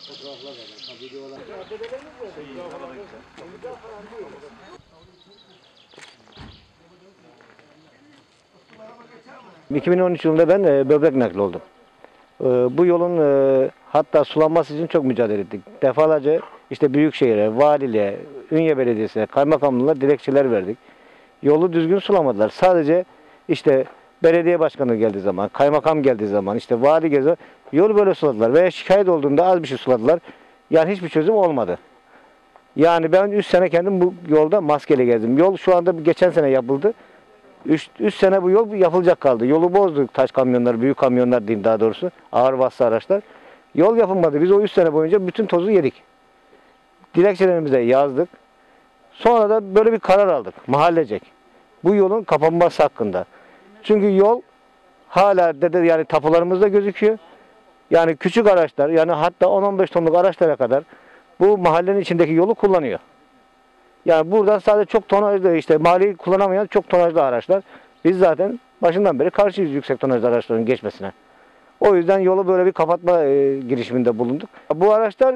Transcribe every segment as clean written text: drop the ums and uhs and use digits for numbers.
...2013 yılında ben böbrek nakli oldum. Bu yolun hatta sulanması için çok mücadele ettik. Defalarca işte Büyükşehir'e, Valiliğe, Ünye Belediyesi'ne, kaymakamlığına dilekçeler verdik. Yolu düzgün sulamadılar. Sadece işte belediye başkanı geldiği zaman, kaymakam geldiği zaman, işte vali geldiği zaman yolu böyle suladılar. Veya şikayet olduğunda az bir şey suladılar. Yani hiçbir çözüm olmadı. Yani ben 3 sene kendim bu yolda maskeyle gezdim. Yol şu anda geçen sene yapıldı. 3 sene bu yol yapılacak kaldı. Yolu bozduk, taş kamyonlar, büyük kamyonlar diyeyim daha doğrusu. Ağır vasıta araçlar. Yol yapılmadı. Biz o 3 sene boyunca bütün tozu yedik. Dilekçelerimize yazdık. Sonra da böyle bir karar aldık. Mahallecek. Bu yolun kapanması hakkında. Çünkü yol hala yani tapularımızda gözüküyor. Yani küçük araçlar, yani hatta 10-15 tonluk araçlara kadar bu mahallenin içindeki yolu kullanıyor. Yani buradan sadece çok tonajlı, işte mahalleyi kullanamayan çok tonajlı araçlar. Biz zaten başından beri karşıyız yüksek tonajlı araçların geçmesine. O yüzden yolu böyle bir kapatma girişiminde bulunduk. Bu araçlar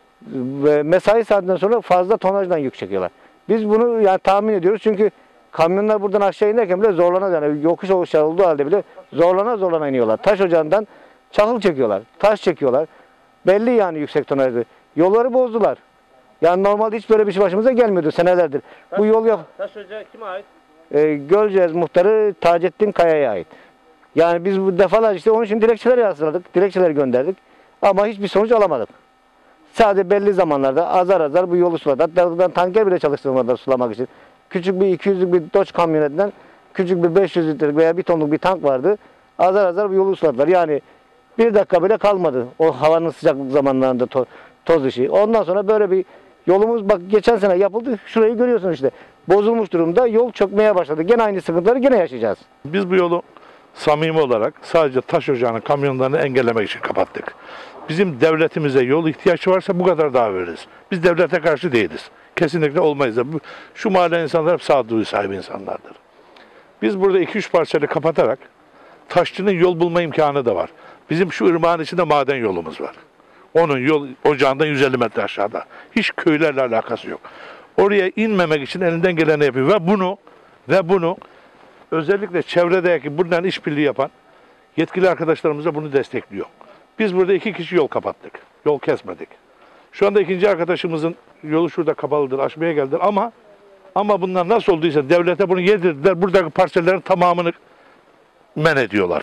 mesai saatinden sonra fazla tonajdan yük çekiyorlar. Biz bunu yani tahmin ediyoruz çünkü kamyonlar buradan aşağı inerken bile zorlana, yani yokuş olduğu halde bile zorlana iniyorlar. Taş ocağından çakıl çekiyorlar, taş çekiyorlar. Belli yani yüksek tonajlı. Yolları bozdular. Yani normalde hiç böyle bir şey başımıza gelmiyordu senelerdir. Bu yol Taş ocağı kime ait? Gölcez muhtarı Taceddin Kaya'ya ait. Yani biz bu defalarca işte onun için dilekçeler yazdırdık, dilekçeler gönderdik. Ama hiçbir sonuç alamadık. Sadece belli zamanlarda azar azar bu yolu suladı. Hatta buradan tanker bile çalıştırmadılar sulamak için. Küçük bir 200'lük bir Dodge kamyonetinden küçük bir 500 litrelik veya 1 tonluk bir tank vardı. Azar azar bu yolu suladılar. Yani bir dakika bile kalmadı o havanın sıcaklık zamanlarında toz işi. Ondan sonra böyle bir yolumuz bak geçen sene yapıldı. Şurayı görüyorsun işte. Bozulmuş durumda. Yol çökmeye başladı. Gene aynı sıkıntıları gene yaşayacağız. Biz bu yolu samimi olarak sadece taş ocağının kamyonlarını engellemek için kapattık. Bizim devletimize yol ihtiyacı varsa bu kadar daha veririz. Biz devlete karşı değiliz. Kesinlikle olmayız. Şu mahalle insanlar hep sağduyu sahibi insanlardır. Biz burada 2-3 parçayı kapatarak taşçının yol bulma imkanı da var. Bizim şu ırmağın içinde maden yolumuz var. Onun yol ocağından 150 metre aşağıda. Hiç köylerle alakası yok. Oraya inmemek için elinden geleni yapıyor. Ve bunu özellikle çevredeki bundan işbirliği yapan yetkili arkadaşlarımız da bunu destekliyor. Biz burada 2 kişi yol kapattık. Yol kesmedik. Şu anda 2. arkadaşımızın yolu şurada kapalıdır. Aşmaya geldiler ama bunlar nasıl olduysa devlete bunu yedirdiler. Buradaki parsellerin tamamını men ediyorlar.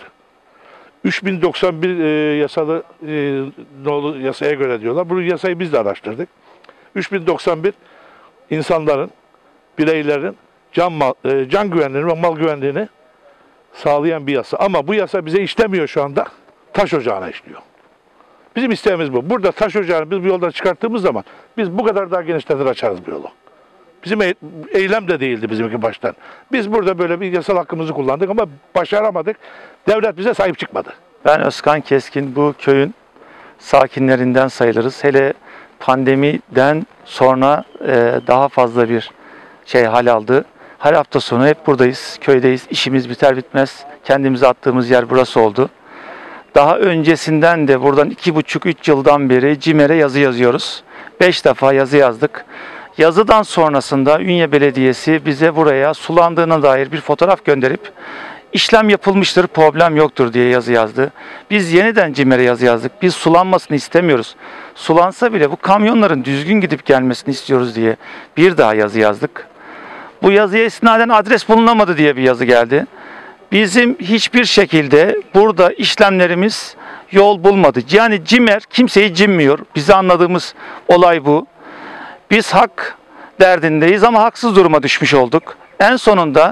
3091 yasalı nolu yasaya göre diyorlar. Bu yasayı biz de araştırdık. 3091 insanların, bireylerin can güvenliğini ve mal güvenliğini sağlayan bir yasa. Ama bu yasa bize işlemiyor şu anda. Taş ocağına işliyor. Bizim isteğimiz bu. Burada taş ocağını biz bu yoldan çıkarttığımız zaman biz bu kadar daha genişletir açarız bu yolu. Bizim eylem de değildi bizimki baştan. Biz burada böyle bir yasal hakkımızı kullandık ama başaramadık. Devlet bize sahip çıkmadı. Ben Özkan Keskin, bu köyün sakinlerinden sayılırız. Hele pandemiden sonra daha fazla bir hal aldı. Her hafta sonu hep buradayız, köydeyiz. İşimiz biter bitmez kendimize attığımız yer burası oldu. Daha öncesinden de buradan 2,5-3 yıldan beri CİMER'e yazı yazıyoruz. 5 defa yazı yazdık. Yazıdan sonrasında Ünye Belediyesi bize buraya sulandığına dair bir fotoğraf gönderip işlem yapılmıştır, problem yoktur diye yazı yazdı. Biz yeniden CİMER'e yazı yazdık. Biz sulanmasını istemiyoruz. Sulansa bile bu kamyonların düzgün gidip gelmesini istiyoruz diye bir daha yazı yazdık. Bu yazıya istinaden adres bulunamadı diye bir yazı geldi. Bizim hiçbir şekilde burada işlemlerimiz yol bulmadı. Yani CİMER kimseyi cimmiyor. Bize anladığımız olay bu. Biz hak derdindeyiz ama haksız duruma düşmüş olduk. En sonunda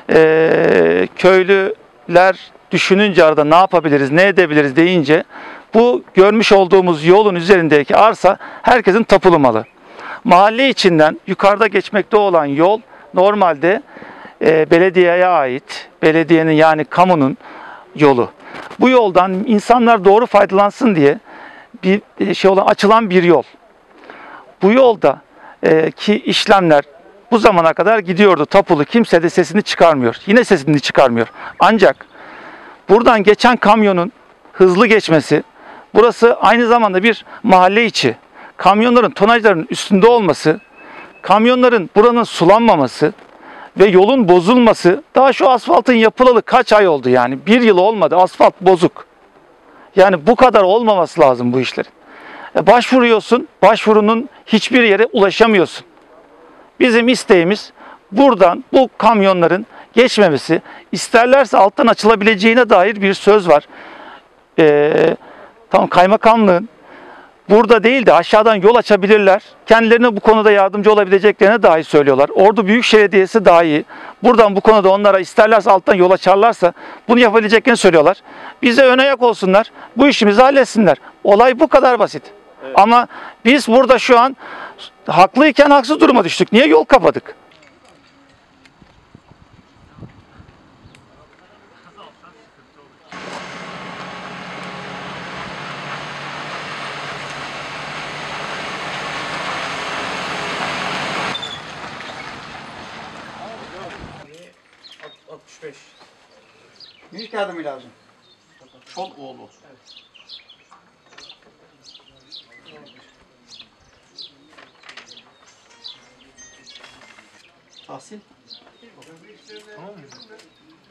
köylüler düşününce arada ne yapabiliriz, ne edebiliriz deyince bu görmüş olduğumuz yolun üzerindeki arsa herkesin tapulu malı. Mahalle içinden yukarıda geçmekte olan yol normalde belediyeye ait, belediyenin yani kamunun yolu. Bu yoldan insanlar doğru faydalansın diye bir açılan bir yol. Bu yolda ki işlemler bu zamana kadar gidiyordu tapulu. Kimse de sesini çıkarmıyor. Yine sesini çıkarmıyor. Ancak buradan geçen kamyonun hızlı geçmesi Burası aynı zamanda bir mahalle içi. Kamyonların tonajlarının üstünde olması, kamyonların buranın sulanmaması ve yolun bozulması, daha şu asfaltın yapılalı kaç ay oldu yani? 1 yıl olmadı, asfalt bozuk. Yani bu kadar olmaması lazım bu işlerin. Başvuruyorsun, başvurunun hiçbir yere ulaşamıyorsun. Bizim isteğimiz buradan bu kamyonların geçmemesi, isterlerse alttan açılabileceğine dair bir söz var. Tamam, kaymakamlığın burada değil de aşağıdan yol açabilirler. Kendilerine bu konuda yardımcı olabileceklerine dahi söylüyorlar. Ordu Büyükşehir Belediyesi dahi buradan bu konuda onlara isterlerse alttan yol açarlarsa bunu yapabileceklerini söylüyorlar. Bize ön ayak olsunlar, bu işimizi halletsinler. Olay bu kadar basit. Evet. Ama biz burada şu an haklıyken haksız duruma düştük. Niye yol kapadık? Nüfus kağıdı mı lazım? Çol oğlu. Tahsil. Tamam mı?